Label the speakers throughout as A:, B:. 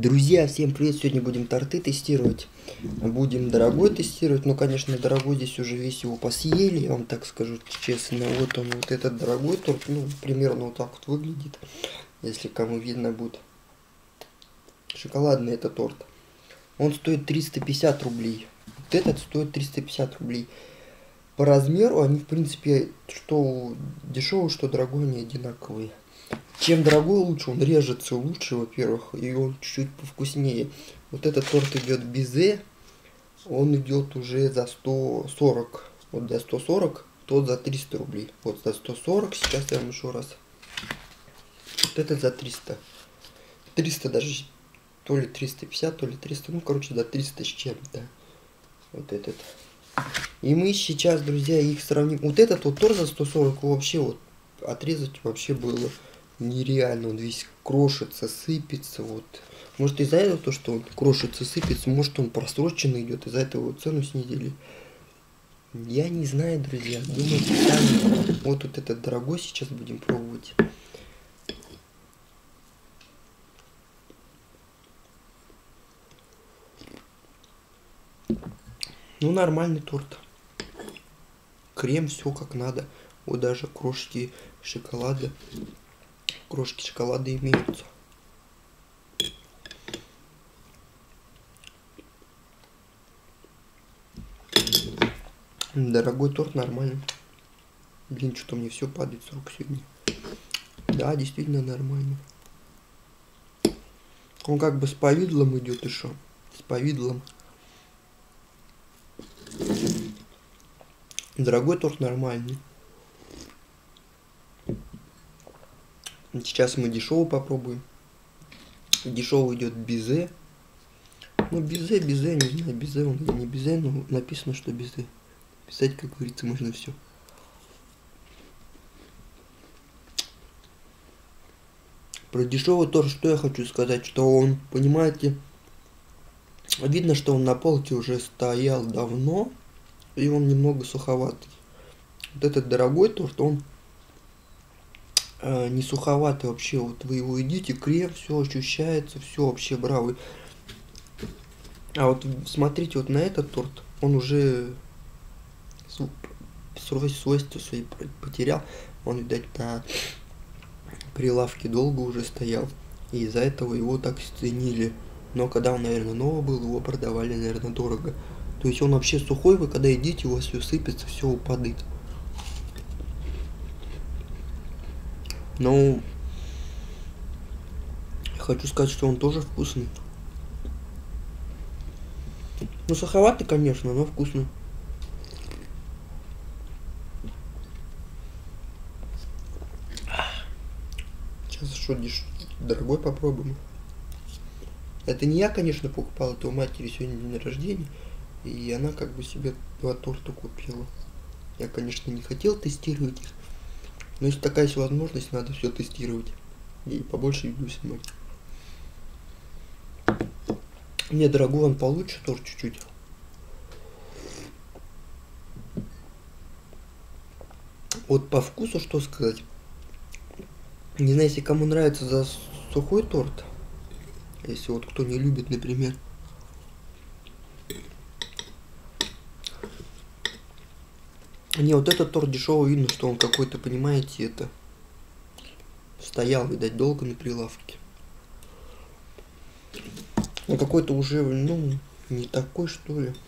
A: Друзья, всем привет! Сегодня будем торты тестировать. Будем дорогой тестировать. Ну, конечно, дорогой здесь уже весь его посъели, я вам так скажу честно. Вот он, вот этот дорогой торт, ну, примерно вот так вот выглядит. Если кому видно будет. Шоколадный это торт. Он стоит 350 рублей. Вот этот стоит 350 рублей. По размеру они, в принципе, что дешевый, что дорогой, они одинаковые. Чем дорогой лучше, он режется лучше, во-первых, и он чуть-чуть повкуснее. Вот этот торт идет безе, он идет уже за 140. Вот за 140, тот за 300 рублей. Вот за 140, сейчас я вам еще раз. Вот этот за 300. 300 даже, то ли 350, то ли 300, ну, короче, за 300 с чем-то. Вот этот. И мы сейчас, друзья, их сравним. Вот этот вот торт за 140 вообще вот отрезать вообще было нереально. Он весь крошится, сыпется. Вот. Может из-за этого то, что он крошится, сыпется, может он просроченный идет, из-за этого цену снизили. Я не знаю, друзья. Думайте сами. Вот этот дорогой сейчас будем пробовать. Ну, нормальный торт. Крем, все как надо. Вот даже крошки шоколада. Крошки шоколада имеются. Дорогой торт, нормальный. Блин, что-то мне все падает с рук сегодня. Да, действительно нормально. Он как бы с повидлом идет еще. С повидлом. Дорогой торт нормальный. Сейчас мы дешевый попробуем. Дешевый идет безе. Ну, безе, не знаю, безе он или не безе, но написано, что безе. Писать, как говорится, можно все. Про дешевый торт, что я хочу сказать, что он, понимаете, видно, что он на полке уже стоял давно, и он немного суховатый. Вот этот дорогой торт, он не суховатый вообще. Вот вы его едите, крем, все ощущается, все вообще браво. А вот смотрите вот на этот торт, он уже свойства свои потерял. Он, видать, на прилавке долго уже стоял, и из-за этого его так ценили. Но когда он, наверное, новый был, его продавали, наверное, дорого. То есть он вообще сухой, вы когда едите, у вас все сыпется, все упадет. Но хочу сказать, что он тоже вкусный. Ну, суховатый, конечно, но вкусный. Сейчас что, дорогой попробуем. Это не я, конечно, покупал, это у матери сегодня день рождения. И она как бы себе 2 торта купила. Я, конечно, не хотел тестировать их. Но если такая есть возможность, надо все тестировать. И побольше видео снимать. Не, дорогой, он получше торт чуть-чуть. Вот по вкусу что сказать. Не знаю, если кому нравится за сухой торт. Если вот кто не любит, например. Не, вот этот торт дешевый, видно, что он какой-то, понимаете, это стоял, видать, долго на прилавке. Он какой-то уже, ну, не такой, что ли.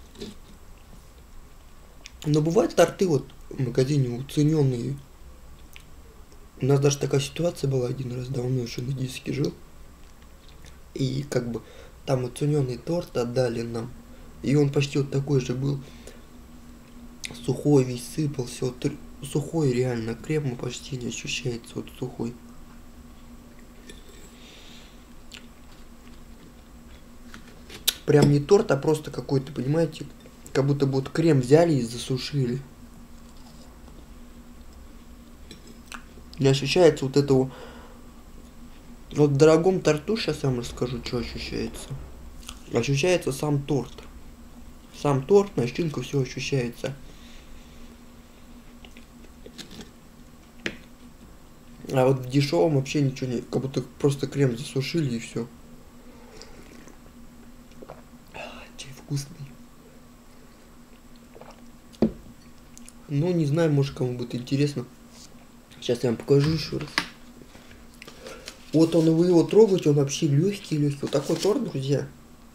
A: Но бывают торты вот в магазине уцененные. У нас даже такая ситуация была один раз, давно еще на диске жил. И как бы там уцененный торт отдали нам. И он почти вот такой же был. Сухой весь сыпался. Вот сухой реально. Крема почти не ощущается. Вот сухой. Прям не торт, а просто какой-то, понимаете, как будто бы вот крем взяли и засушили. Не ощущается вот этого. Вот в дорогом торту, сейчас я вам расскажу, что ощущается. Ощущается сам торт. Сам торт, начинка, все ощущается. А вот в дешевом вообще ничего не... Как будто просто крем засушили и все. вкусный. Ну, не знаю, может, кому будет интересно. Сейчас я вам покажу еще раз. Вот он, вы его трогаете, он вообще легкий. Вот такой торт, друзья.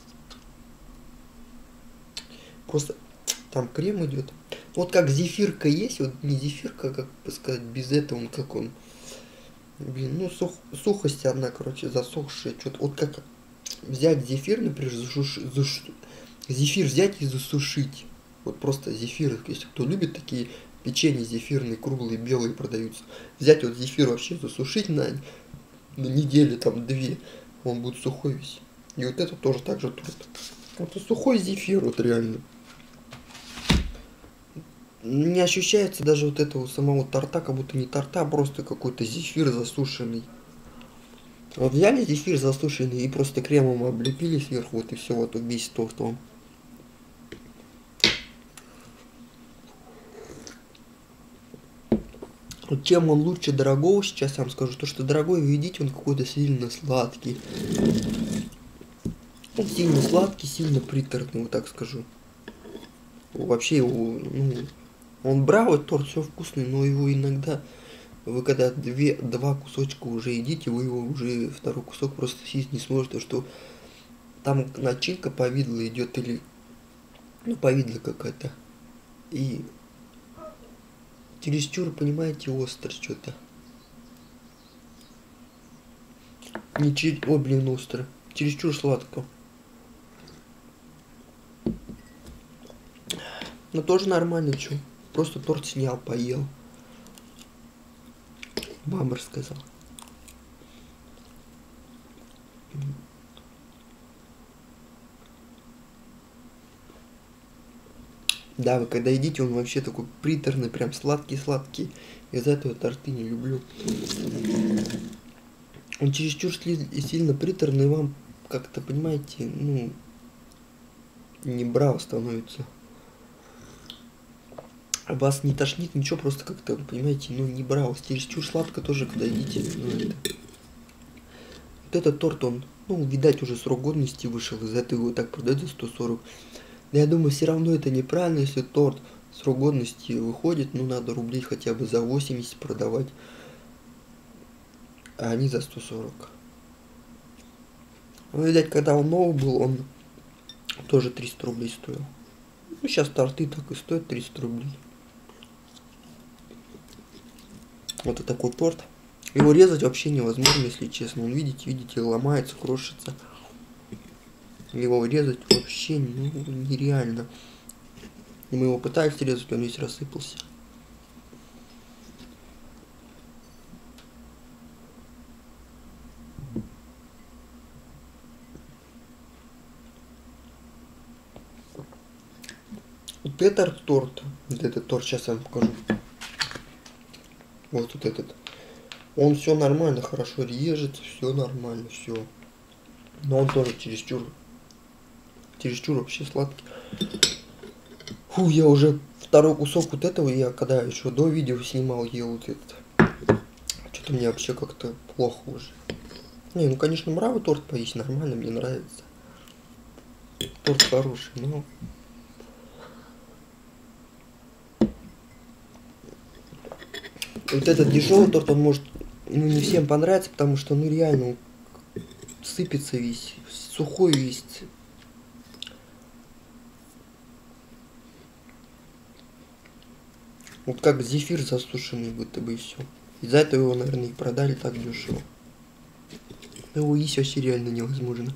A: Просто там крем идет. Вот как зефирка есть, вот не зефирка, как бы сказать, без этого, он как он. Блин, ну сухость одна, короче, засохшая. Что-то вот как взять зефир, например, зефир взять и засушить. Вот просто зефир, если кто любит такие печенья зефирные, круглые, белые продаются. Взять вот зефир вообще засушить на неделю, там, 2, он будет сухой весь. И вот это тоже так же торт. Вот сухой зефир, вот реально. Не ощущается даже вот этого самого торта, как будто не торта, а просто какой-то зефир засушенный. Вот взяли зефир засушенный и просто кремом облепили сверху, вот и все, вот весь торт вам. Вот чем он лучше дорогого, сейчас я вам скажу, то что дорогой вы едите, он какой-то сильно сладкий. Он сильно сладкий, сильно приторный, вот так скажу. Вообще его, ну, он бравый торт, все вкусный, но его иногда, вы когда два кусочка уже едите, вы его уже второй кусок просто съесть не сможете, что там начинка повидло идет или, ну, повидло какая-то. И чересчур, понимаете, остро что-то. Не чер... Ой, блин, остро. Чересчур сладко. Но тоже нормально, чё. Просто торт снял, поел. Мама рассказала. Да, вы когда едите, он вообще такой приторный, прям сладкий-сладкий. Из-за этого торты не люблю. Он чересчур сильно приторный, вам как-то, понимаете, ну, не браво становится. А вас не тошнит, ничего, просто как-то, понимаете, ну, не браво. Чересчур сладко тоже, когда едите. Ну, это. Вот этот торт, он, ну, видать, уже срок годности вышел, из-за этого его так продают за 140. Но я думаю, все равно это неправильно, если торт срок годности выходит, ну, надо рублей хотя бы за 80 продавать, а они за 140. Ну, видать, когда он новый был, он тоже 300 рублей стоил. Ну, сейчас торты так и стоят 300 рублей. Вот и такой торт. Его резать вообще невозможно, если честно. Он, видите, ломается, крошится. Его резать вообще, ну, нереально. И мы его пытались резать, он весь рассыпался. Вот этот торт, сейчас я вам покажу. Вот этот. Он все нормально, хорошо режется, все нормально, все. Но он тоже чересчур вообще сладкий. Фу, я уже второй кусок вот этого, я когда еще до видео снимал, ел вот этот. Что-то мне вообще как-то плохо уже. Не, ну конечно, браво торт поесть нормально, мне нравится. Торт хороший, но... Вот этот дешевый торт, он может, ну, не всем понравится, потому что, ну, реально, он сыпется весь, сухой весь. Вот как зефир засушенный, будто бы, и все. Из-за этого его, наверное, и продали так дешево. Его есть вообще реально невозможно.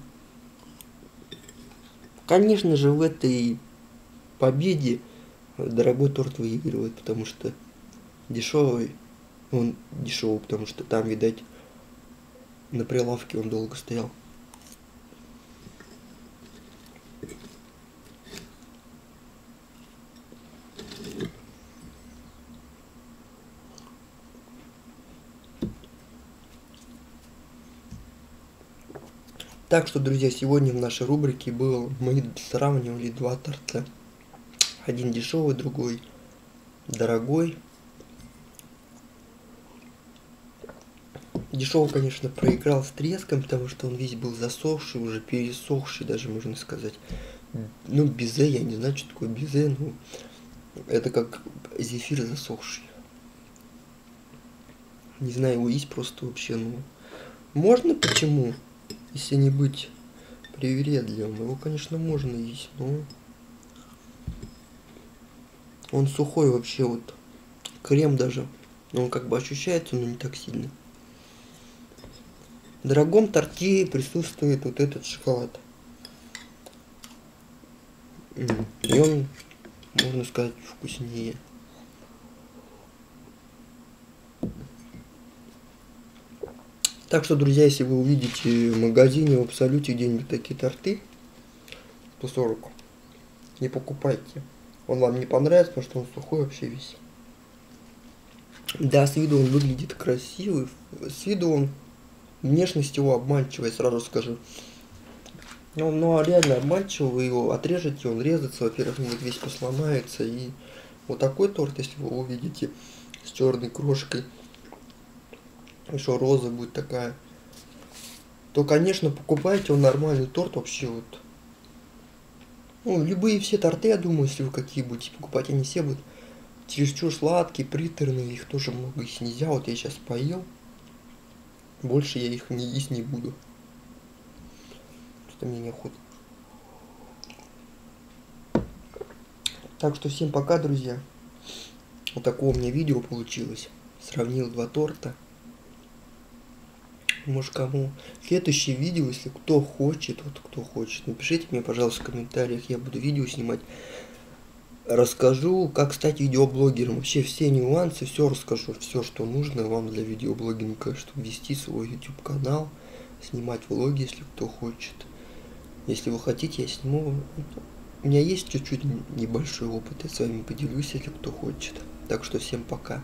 A: Конечно же, в этой победе дорогой торт выигрывает, потому что дешевый, он дешевый, потому что там, видать, на прилавке он долго стоял. Так что, друзья, сегодня в нашей рубрике мы сравнивали два торта. Один дешевый, другой дорогой. Дешевый, конечно, проиграл с треском, потому что он весь был засохший, уже пересохший даже, можно сказать. Ну, безе, я не знаю, что такое безе, но это как зефир засохший. Не знаю, его есть просто вообще, ну... Можно, почему? Если не быть привередливым. Его, конечно, можно есть, но... Он сухой вообще, вот. Крем даже. Он как бы ощущается, но не так сильно. В дорогом торте присутствует вот этот шоколад. И он, можно сказать, вкуснее. Так что, друзья, если вы увидите в магазине в Абсолюте где-нибудь такие торты, 140, не покупайте. Он вам не понравится, потому что он сухой вообще весь. Да, с виду он выглядит красивый, с виду он, внешность его обманчивая, сразу скажу. Ну, реально обманчивый, вы его отрежете, он резаться, во-первых, он весь посломается. И вот такой торт, если вы увидите с черной крошкой, еще роза будет такая, то, конечно, покупайте, он нормальный торт вообще вот. Ну, любые все торты, я думаю, если вы какие будете покупать, они все будут чересчур сладкие, приторные, их тоже много есть нельзя. Вот я сейчас поел, больше я их не есть не буду. Просто мне неохота. Так что всем пока, друзья. Вот такое у меня видео получилось. Сравнил два торта. Может, кому следующее видео, если кто хочет, вот кто хочет, напишите мне, пожалуйста, в комментариях, я буду видео снимать. Расскажу, как стать видеоблогером. Вообще все нюансы, все расскажу, все, что нужно вам для видеоблогинга, чтобы вести свой YouTube канал, снимать влоги, если кто хочет. Если вы хотите, я сниму. У меня есть чуть-чуть небольшой опыт, я с вами поделюсь, если кто хочет. Так что всем пока.